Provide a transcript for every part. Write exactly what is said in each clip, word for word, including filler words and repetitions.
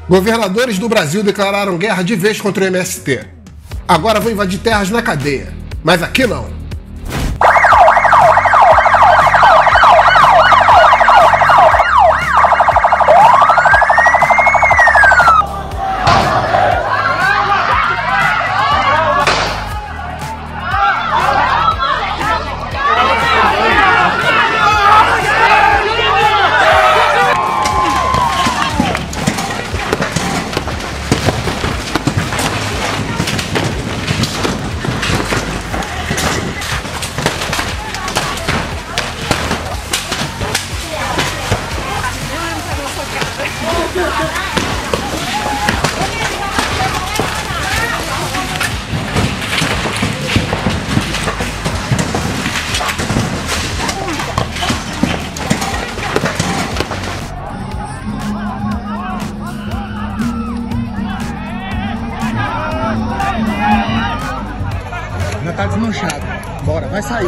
Governadores do Brasil declararam guerra de vez contra o M S T. Agora vão invadir terras na cadeia, mas aqui não. Já tá desmanchado. Bora, vai sair.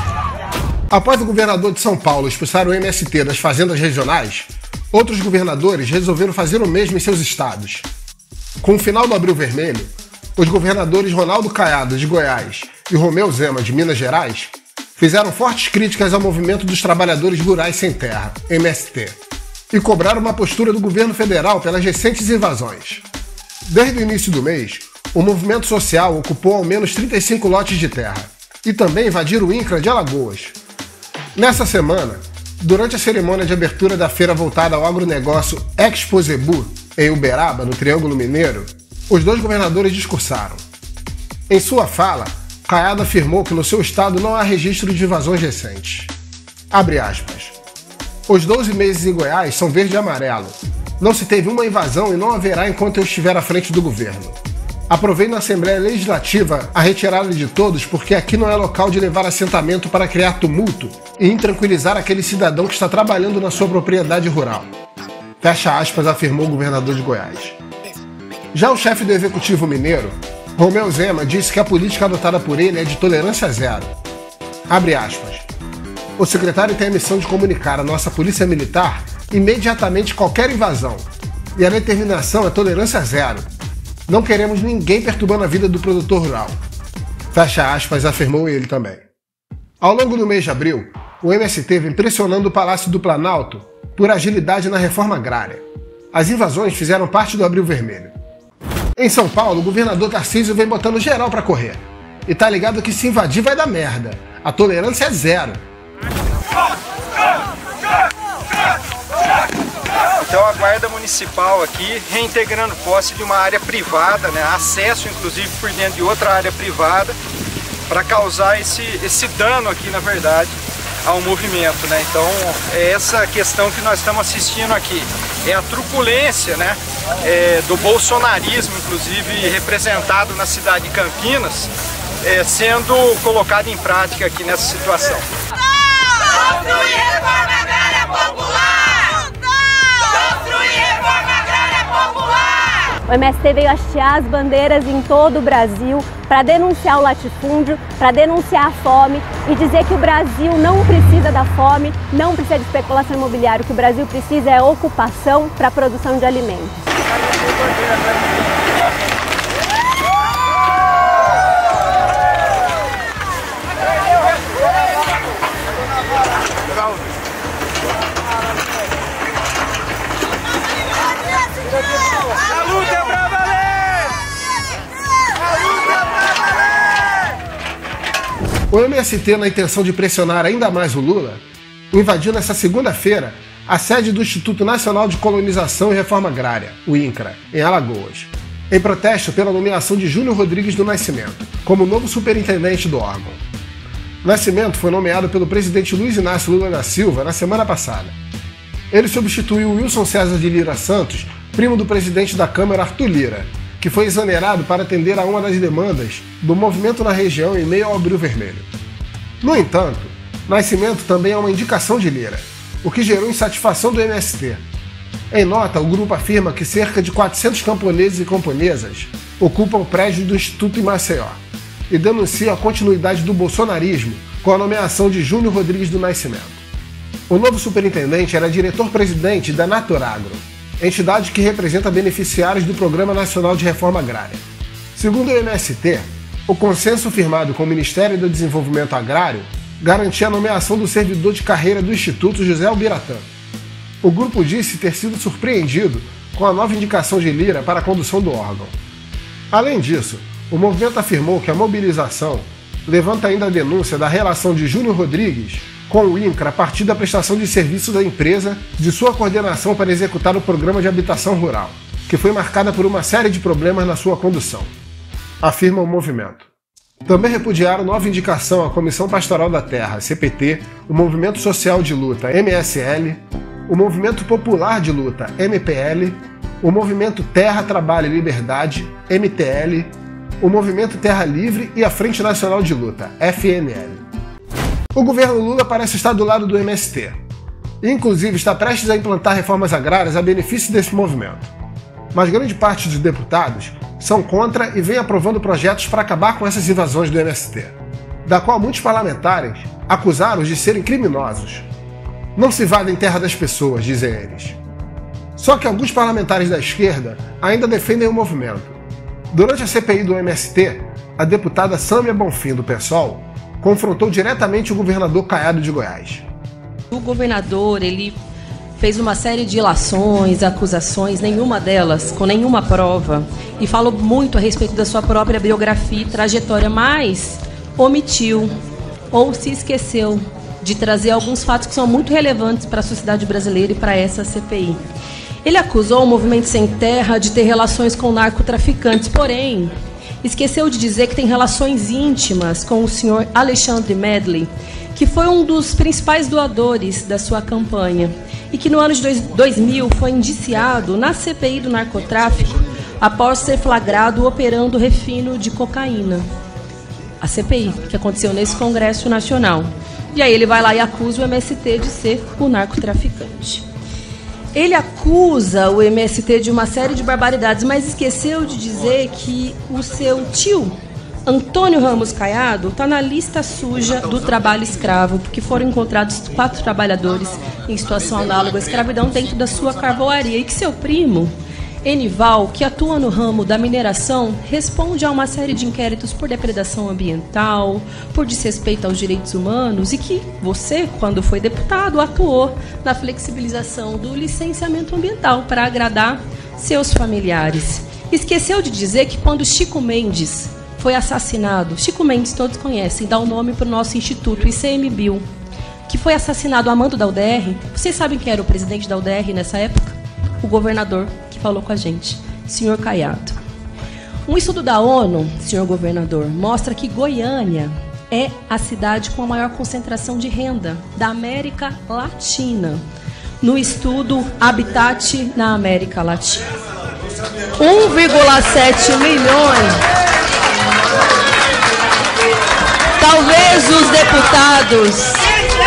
Após o governador de São Paulo expulsar o M S T das fazendas regionais, outros governadores resolveram fazer o mesmo em seus estados. Com o final do Abril Vermelho, os governadores Ronaldo Caiado, de Goiás, e Romeu Zema, de Minas Gerais, fizeram fortes críticas ao movimento dos trabalhadores rurais sem terra, M S T, e cobraram uma postura do governo federal pelas recentes invasões. Desde o início do mês, o movimento social ocupou ao menos trinta e cinco lotes de terra e também invadiram o INCRA de Alagoas. Nessa semana, durante a cerimônia de abertura da feira voltada ao agronegócio Expo Zebu, em Uberaba, no Triângulo Mineiro, os dois governadores discursaram. Em sua fala, Caiado afirmou que no seu estado não há registro de invasões recentes. Abre aspas. Os doze meses em Goiás são verde e amarelo. Não se teve uma invasão e não haverá enquanto eu estiver à frente do governo. Aprovei na Assembleia Legislativa a retirada de todos porque aqui não é local de levar assentamento para criar tumulto e intranquilizar aquele cidadão que está trabalhando na sua propriedade rural. Fecha aspas, afirmou o governador de Goiás. Já o chefe do Executivo Mineiro, Romeu Zema, disse que a política adotada por ele é de tolerância zero. Abre aspas. O secretário tem a missão de comunicar à nossa polícia militar imediatamente qualquer invasão, e a determinação é tolerância zero. Não queremos ninguém perturbando a vida do produtor rural. Fecha aspas, afirmou ele também. Ao longo do mês de abril, o M S T vem pressionando o Palácio do Planalto por agilidade na reforma agrária. As invasões fizeram parte do Abril Vermelho. Em São Paulo, o governador Tarcísio vem botando geral pra correr. E tá ligado que se invadir vai dar merda. A tolerância é zero. Então a Guarda Municipal aqui reintegrando posse de uma área privada, né, acesso inclusive por dentro de outra área privada, para causar esse, esse dano aqui, na verdade, ao movimento, né? Então é essa questão que nós estamos assistindo aqui, é a truculência, né, é, do bolsonarismo, inclusive representado na cidade de Campinas, é, sendo colocado em prática aqui nessa situação. Construir reforma agrária popular! O M S T veio hastear as bandeiras em todo o Brasil para denunciar o latifúndio, para denunciar a fome e dizer que o Brasil não precisa da fome, não precisa de especulação imobiliária. O que o Brasil precisa é ocupação para a produção de alimentos. O M S T, na intenção de pressionar ainda mais o Lula, invadiu nesta segunda-feira a sede do Instituto Nacional de Colonização e Reforma Agrária, o INCRA, em Alagoas, em protesto pela nomeação de Júnior Rodrigues do Nascimento como novo superintendente do órgão. Nascimento foi nomeado pelo presidente Luiz Inácio Lula da Silva na semana passada. Ele substituiu Wilson César de Lira Santos, primo do presidente da Câmara Arthur Lira, que foi exonerado para atender a uma das demandas do movimento na região em meio ao Abril Vermelho. No entanto, Nascimento também é uma indicação de Lira, o que gerou insatisfação do M S T. Em nota, o grupo afirma que cerca de quatrocentos camponeses e camponesas ocupam o prédio do Instituto em Maceió e denuncia a continuidade do bolsonarismo com a nomeação de Júnior Rodrigues do Nascimento. O novo superintendente era diretor-presidente da Naturagro, entidade que representa beneficiários do Programa Nacional de Reforma Agrária. Segundo o M S T, o consenso firmado com o Ministério do Desenvolvimento Agrário garantia a nomeação do servidor de carreira do Instituto José Albiratã. O grupo disse ter sido surpreendido com a nova indicação de Lira para a condução do órgão. Além disso, o movimento afirmou que a mobilização levanta ainda a denúncia da relação de Júnior Rodrigues com o INCRA a partir da prestação de serviços da empresa de sua coordenação para executar o Programa de Habitação Rural, que foi marcada por uma série de problemas na sua condução, afirma o movimento. Também repudiaram nova indicação à Comissão Pastoral da Terra, C P T, o Movimento Social de Luta, M S L, o Movimento Popular de Luta, M P L, o Movimento Terra, Trabalho e Liberdade, M T L, o Movimento Terra Livre e a Frente Nacional de Luta, F N L. O governo Lula parece estar do lado do M S T, e inclusive está prestes a implantar reformas agrárias a benefício desse movimento. Mas grande parte dos deputados são contra e vem aprovando projetos para acabar com essas invasões do M S T, da qual muitos parlamentares acusaram-os de serem criminosos. Não se invadem terra das pessoas, dizem eles. Só que alguns parlamentares da esquerda ainda defendem o movimento. Durante a C P I do M S T, a deputada Sâmia Bonfim, do PSOL, confrontou diretamente o governador Caiado de Goiás. O governador, ele fez uma série de ilações, acusações, nenhuma delas com nenhuma prova, e falou muito a respeito da sua própria biografia e trajetória, mas omitiu ou se esqueceu de trazer alguns fatos que são muito relevantes para a sociedade brasileira e para essa C P I. Ele acusou o Movimento Sem Terra de ter relações com narcotraficantes, porém, esqueceu de dizer que tem relações íntimas com o senhor Alexandre Medley, que foi um dos principais doadores da sua campanha e que no ano de dois mil foi indiciado na C P I do narcotráfico após ser flagrado operando refino de cocaína. A C P I, que aconteceu nesse Congresso Nacional. E aí ele vai lá e acusa o M S T de ser o narcotraficante. Ele acusa o M S T de uma série de barbaridades, mas esqueceu de dizer que o seu tio, Antônio Ramos Caiado, está na lista suja do trabalho escravo, porque foram encontrados quatro trabalhadores em situação análoga à escravidão dentro da sua carvoaria, e que seu primo, Enival, que atua no ramo da mineração, responde a uma série de inquéritos por depredação ambiental, por desrespeito aos direitos humanos, e que você, quando foi deputado, atuou na flexibilização do licenciamento ambiental para agradar seus familiares. Esqueceu de dizer que quando Chico Mendes foi assassinado, Chico Mendes todos conhecem, dá o nome para o nosso instituto, I C M B U, que foi assassinado a mando da U D R, vocês sabem quem era o presidente da U D R nessa época? O governador que falou com a gente, senhor Caiado. Um estudo da ONU, senhor governador, mostra que Goiânia é a cidade com a maior concentração de renda da América Latina. No estudo Habitat na América Latina. um vírgula sete milhões. Talvez os deputados...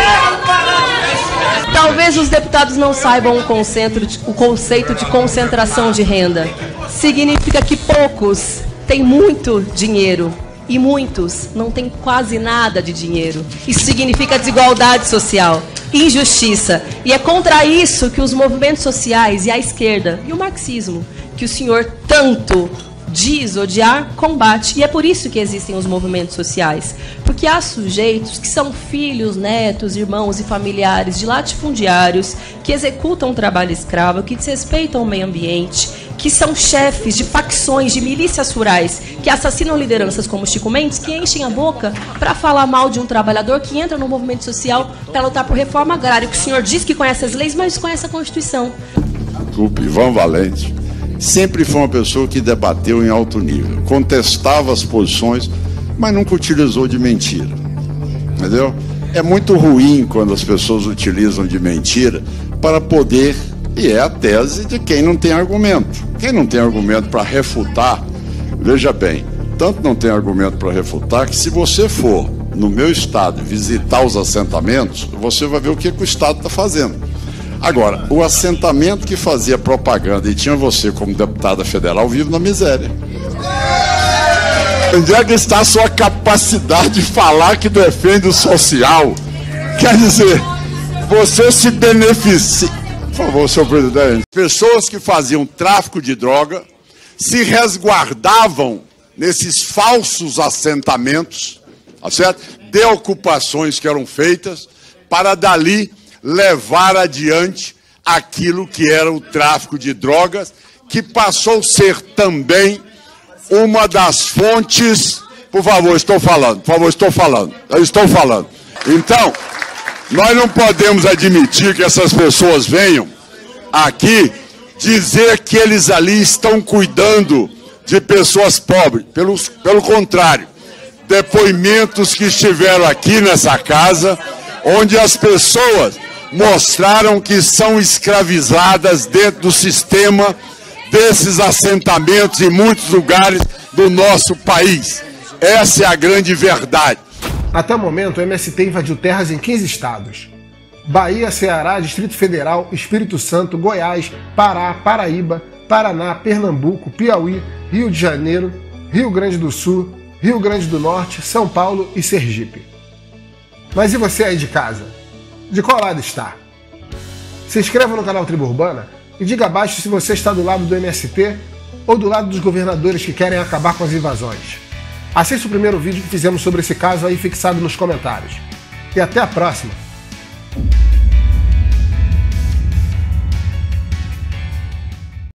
Talvez os deputados não saibam o conceito, de, o conceito de concentração de renda. Significa que poucos têm muito dinheiro e muitos não têm quase nada de dinheiro. Isso significa desigualdade social, injustiça. E é contra isso que os movimentos sociais e a esquerda e o marxismo, que o senhor tanto diz odiar, combate. E é por isso que existem os movimentos sociais. Porque há sujeitos que são filhos, netos, irmãos e familiares de latifundiários que executam trabalho escravo, que desrespeitam o meio ambiente, que são chefes de facções, de milícias rurais, que assassinam lideranças como Chico Mendes, que enchem a boca para falar mal de um trabalhador que entra no movimento social para lutar por reforma agrária. Que o senhor diz que conhece as leis, mas desconhece a Constituição. Desculpe, Ivan Valente sempre foi uma pessoa que debateu em alto nível, contestava as posições, mas nunca utilizou de mentira, entendeu? É muito ruim quando as pessoas utilizam de mentira para poder, e é a tese de quem não tem argumento. Quem não tem argumento para refutar, veja bem, tanto não tem argumento para refutar que se você for no meu estado visitar os assentamentos, você vai ver o que, que o estado está fazendo. Agora, o assentamento que fazia propaganda e tinha você como deputada federal vive na miséria. Onde é que está a sua capacidade de falar que defende o social? Quer dizer, você se beneficia, Por favor, senhor presidente. Pessoas que faziam tráfico de droga se resguardavam nesses falsos assentamentos, tá certo? De ocupações que eram feitas para dali levar adiante aquilo que era o tráfico de drogas, que passou a ser também uma das fontes... Por favor, estou falando, por favor, estou falando, eu estou falando. Então, nós não podemos admitir que essas pessoas venham aqui dizer que eles ali estão cuidando de pessoas pobres. Pelo, pelo contrário, depoimentos que estiveram aqui nessa casa, onde as pessoas mostraram que são escravizadas dentro do sistema desses assentamentos em muitos lugares do nosso país. Essa é a grande verdade. Até o momento, o M S T invadiu terras em quinze estados. Bahia, Ceará, Distrito Federal, Espírito Santo, Goiás, Pará, Paraíba, Paraná, Pernambuco, Piauí, Rio de Janeiro, Rio Grande do Sul, Rio Grande do Norte, São Paulo e Sergipe. Mas e você aí de casa? De qual lado está? Se inscreva no canal Tribo Urbana e diga abaixo se você está do lado do M S T ou do lado dos governadores que querem acabar com as invasões. Assista o primeiro vídeo que fizemos sobre esse caso aí fixado nos comentários. E até a próxima!